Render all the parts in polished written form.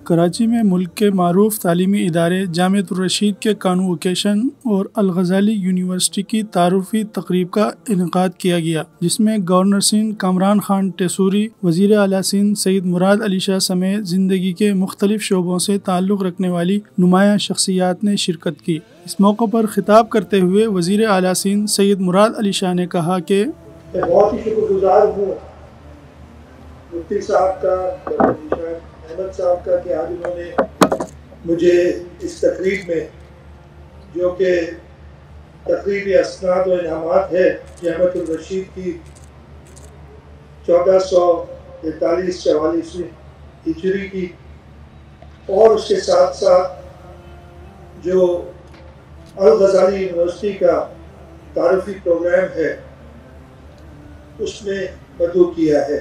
کراچی میں ملک کے معروف تعلیمی ادارے جامعۃ الرشید کے کانووکیشن اور الغزالی یونیورسٹی کی تعارفی تقریب کا انعقاد کیا گیا، جس میں گورنر سندھ کامران خان ٹیسوری، وزیر اعلیٰ سندھ سید مراد علی شاہ سمیت زندگی کے مختلف شعبوں سے تعلق رکھنے والی نمایاں شخصیات نے شرکت کی۔ اس موقع پر خطاب کرتے ہوئے وزیر اعلیٰ سندھ سید مراد علی شاہ نے کہا کہ بہت ہی شکر گزار ہوں مفتی صاحب کا، احمد صاحب کا، کہ آج انہوں نے مجھے اس تقریب میں، جو کہ تقریب اسناد و انعامات ہے جامعۃ الرشید کی 1443-44 ہجری کی، اور اس کے ساتھ ساتھ جو الغزالی یونیورسٹی کا تعارفی پروگرام ہے اس میں مدعو کیا ہے۔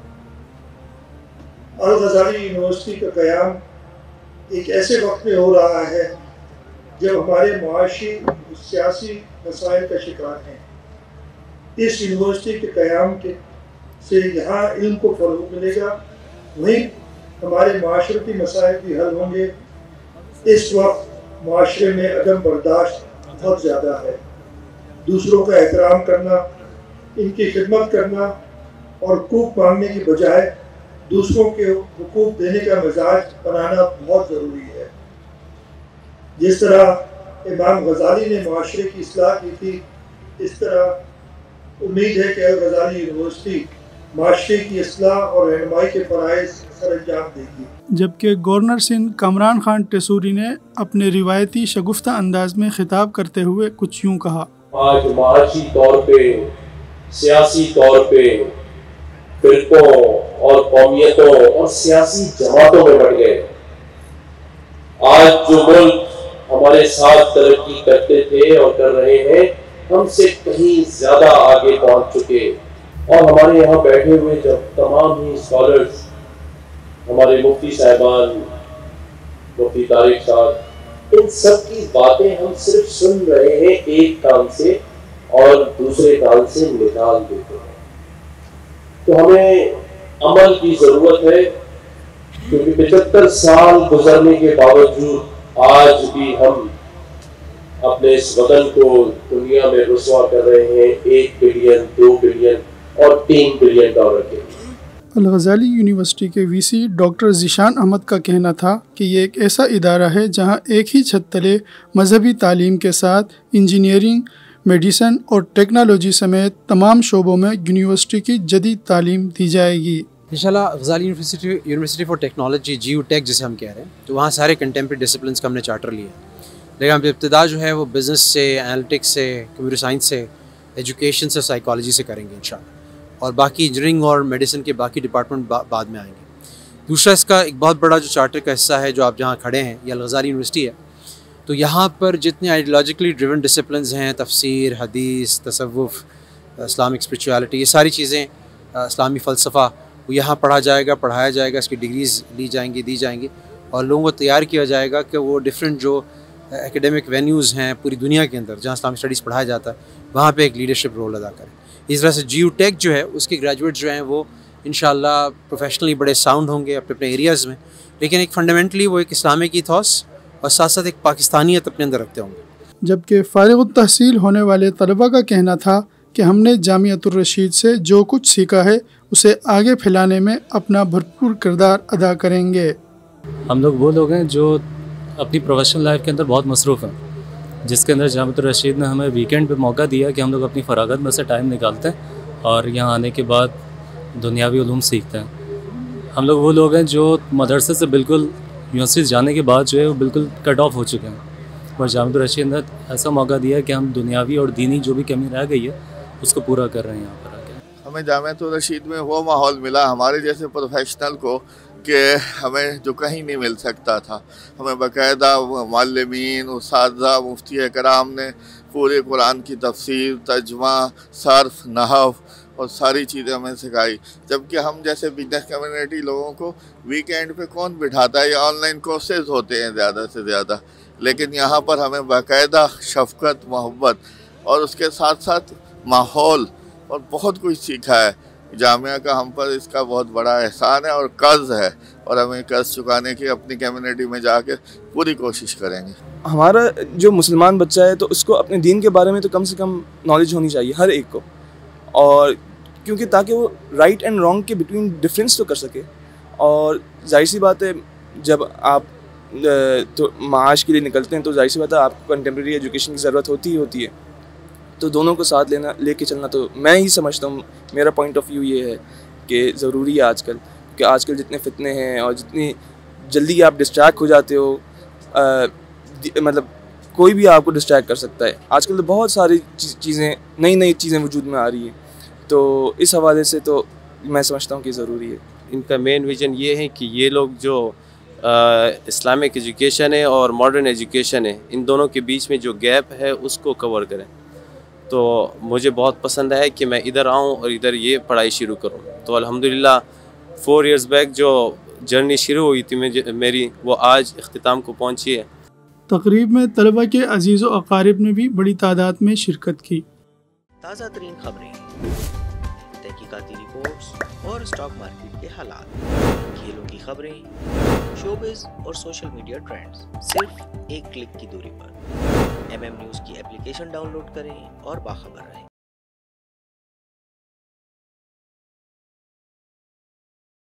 الغزالی یونیورسٹی کا قیام ایک ایسے وقت میں ہو رہا ہے جب ہمارے معاشی و سیاسی مسائل کا شکار ہیں۔ اس یونیورسٹی کے قیام سے یہاں علم کو فروغ ملے گا، وہیں ہمارے معاشرتی مسائل بھی حل ہوں گے۔ اس وقت معاشرے میں عدم برداشت بہت زیادہ ہے۔ دوسروں کا احترام کرنا، ان کی خدمت کرنا اور حقوق مانگنے کی بجائے دوسروں کے حقوق دینے کا مزاج بنانا بہت ضروری ہے۔ جس طرح امام غزالی نے معاشرے کی اصلاح کی تھی، اس طرح امید ہے کہ الغزالی یونیورسٹی معاشرے کی اصلاح اور رہنمائی کے فرائض سر انجام دے گی۔ جبکہ گورنر سندھ کامران خان ٹیسوری نے اپنے روایتی شگفتہ انداز میں خطاب کرتے ہوئے کچھ یوں کہا۔ آج معاشی طور پہ، سیاسی طور پہ فرقوں اور قومیتوں اور سیاسی جماعتوں میں بڑھ گئے۔ آج جو ملک ہمارے ساتھ ترقی کرتے تھے اور کر رہے ہیں، ہم سے کہیں زیادہ آگے پہنچ چکے، اور ہمارے یہاں بیٹھے ہوئے جب تمام ہی اسکالرز، ہمارے مفتی صاحبان، مفتی طارق صاحب، ان سب کی باتیں ہم صرف سن رہے ہیں ایک کان سے اور دوسرے کان سے نکال دیتے ہیں۔ تو ہمیں عمل کی ضرورت ہے، کیونکہ 75 سال گزرنے کے باوجود آج بھی ہم اپنے اس وطن کو دنیا میں رسوا کر رہے ہیں 1 بلین، 2 بلین اور 3 بلین ڈالر کے۔ الغزالی یونیورسٹی کے V C doctor Zeeshan Ahmed کا کہنا تھا کہ یہ ایک ایسا ادارہ ہے جہاں ایک ہی چھت تلے مذہبی تعلیم کے ساتھ انجینئرنگ، میڈیسن اور ٹیکنالوجی سمیت تمام شعبوں میں یونیورسٹی کی جدید تعلیم دی جائے گی۔ انشاءاللہ Ghazali university for technology geo tech جسے ہم کہہ رہے ہیں، تو وہاں سارے کنٹمپریری ڈسپلنس کا ہم نے چارٹر لیا ہے، لیکن ہم ابتدا جو ہے وہ بزنس سے، انالیٹکس سے، کمپیوٹر سائنس سے، ایجوکیشن سے، سائیکالوجی سے کریں گے انشاءاللہ، اور باقی انجینئرنگ اور میڈیسن کے باقی ڈپارٹمنٹ بعد میں آئیں گے۔ دوسرا اس کا ایک بہت بڑا جو چارٹر کا حصہ ہے جو آپ جہاں کھڑے ہیں، یہ الغزالی یونیورسٹی ہے، تو یہاں پر جتنے آئیڈیالوجیکلی ڈریون ڈسپلنز ہیں، تفسیر، حدیث، تصوف، اسلامک اسپریچویلٹی، یہ ساری چیزیں، اسلامی فلسفہ، وہ یہاں پڑھا جائے گا، پڑھایا جائے گا، اس کی ڈگریز لی جائیں گی، دی جائیں گی، اور لوگوں کو تیار کیا جائے گا کہ وہ ڈفرینٹ جو ایکیڈیمک وینیوز ہیں پوری دنیا کے اندر جہاں اسلامک اسٹڈیز پڑھایا جاتا ہے، وہاں پہ ایک لیڈرشپ رول ادا کریں۔ اس طرح سے جیو ٹیک جو ہے اس کے گریجویٹس جو ہیں وہ انشاءاللہ پروفیشنلی بڑے ساؤنڈ ہوں گے اپنے اپنے ایریاز میں، لیکن ایک فنڈامنٹلی وہ ایک اسلامک ایتھوس اور ساتھ ساتھ ایک پاکستانیت اپنے اندر رکھتے ہوں گے۔ جبکہ فارغ التحصیل ہونے والے طلباء کا کہنا تھا کہ ہم نے جامعۃ الرشید سے جو کچھ سیکھا ہے اسے آگے پھیلانے میں اپنا بھرپور کردار ادا کریں گے۔ ہم لوگ وہ لوگ ہیں جو اپنی پروفیشنل لائف کے اندر بہت مصروف ہیں، جس کے اندر جامعۃ الرشید نے ہمیں ویکینڈ پہ موقع دیا کہ ہم لوگ اپنی فراغت میں سے ٹائم نکالتے ہیں اور یہاں آنے کے بعد دنیاوی علوم سیکھتے ہیں۔ ہم لوگ وہ لوگ ہیں جو مدرسے سے بالکل یونیورسٹی جانے کے بعد جو ہے وہ بالکل کٹ آف ہو چکے ہیں، اور جامعۃ الرشید نے ایسا موقع دیا کہ ہم دنیاوی اور دینی جو بھی کمی رہ گئی ہے اس کو پورا کر رہے ہیں یہاں پر آ کے۔ ہمیں جامعۃ الرشید میں وہ ماحول ملا ہمارے جیسے پروفیشنل کو کہ ہمیں جو کہیں نہیں مل سکتا تھا۔ ہمیں باقاعدہ معلمین، اساتذہ، مفتی کرام نے پورے قرآن کی تفسیر، ترجمہ، صرف، نحو اور ساری چیزیں ہمیں سکھائی، جبکہ ہم جیسے بزنس کمیونٹی لوگوں کو ویکینڈ پہ کون بٹھاتا ہے، یا آن لائن کورسز ہوتے ہیں زیادہ سے زیادہ، لیکن یہاں پر ہمیں باقاعدہ شفقت، محبت اور اس کے ساتھ ساتھ ماحول اور بہت کچھ سیکھا ہے۔ جامعہ کا ہم پر اس کا بہت بڑا احسان ہے اور قرض ہے اور ہمیں قرض چکانے کی اپنی کمیونٹی میں جا کے پوری کوشش کریں گے. ہمارا جو مسلمان بچہ ہے تو اس کو اپنے دین کے بارے میں تو کم سے کم نالج ہونی چاہیے ہر ایک کو, اور کیونکہ تاکہ وہ رائٹ اینڈ رانگ کے بٹوین ڈفرینس تو کر سکے. اور ظاہر سی بات ہے جب آپ تو معاش کے لیے نکلتے ہیں تو ظاہر سی بات ہے آپ کو کنٹمپریری ایجوکیشن کی ضرورت ہوتی ہے, تو دونوں کو ساتھ لے کے چلنا تو میں ہی سمجھتا ہوں, میرا پوائنٹ آف ویو یہ ہے کہ ضروری ہے آج کل, کہ آج کل جتنے فتنے ہیں اور جتنی جلدی آپ ڈسٹریکٹ ہو جاتے ہو, مطلب کوئی بھی آپ کو ڈسٹریکٹ کر سکتا ہے. آج کل تو بہت ساری چیزیں نئی چیزیں وجود میں آ رہی ہیں, تو اس حوالے سے تو میں سمجھتا ہوں کہ ضروری ہے. ان کا مین ویژن یہ ہے کہ یہ لوگ جو اسلامک ایجوکیشن ہے اور ماڈرن ایجوکیشن ہے, ان دونوں کے بیچ میں جو گیپ ہے اس کو کور کریں. تو مجھے بہت پسند ہے کہ میں ادھر آؤں اور ادھر یہ پڑھائی شروع کروں. تو الحمدللہ 4 ایئرز بیک جو جرنی شروع ہوئی تھی میری, وہ آج اختتام کو پہنچی ہے. تقریب میں طلبہ کے عزیز و اقارب نے بھی بڑی تعداد میں شرکت کی. تازہ ترین خبریں, تحقیقاتی رپورٹس اور اسٹاک مارکیٹ کے حالات, کھیلوں کی خبریں, شوبز اور سوشل میڈیا ٹرینڈز صرف ایک کلک کی دوری پر. MM نیوز کی اپلیکیشن ڈاؤن لوڈ کریں اور باخبر رہیں.